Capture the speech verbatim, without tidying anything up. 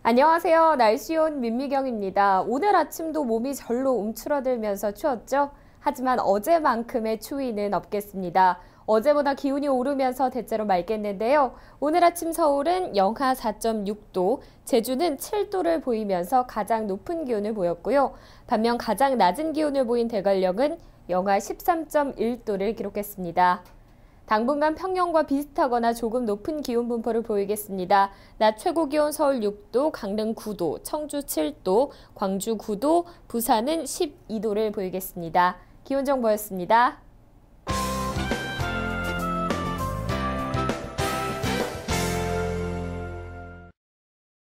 안녕하세요. 날씨온 민미경입니다. 오늘 아침도 몸이 절로 움츠러들면서 추웠죠? 하지만 어제만큼의 추위는 없겠습니다. 어제보다 기온이 오르면서 대체로 맑겠는데요. 오늘 아침 서울은 영하 사 점 육 도, 제주는 칠 도를 보이면서 가장 높은 기온을 보였고요. 반면 가장 낮은 기온을 보인 대관령은 영하 십삼 점 일 도를 기록했습니다. 당분간 평년과 비슷하거나 조금 높은 기온 분포를 보이겠습니다. 낮 최고 기온 서울 육 도, 강릉 구 도, 청주 칠 도, 광주 구 도, 부산은 십이 도를 보이겠습니다. 기온 정보였습니다.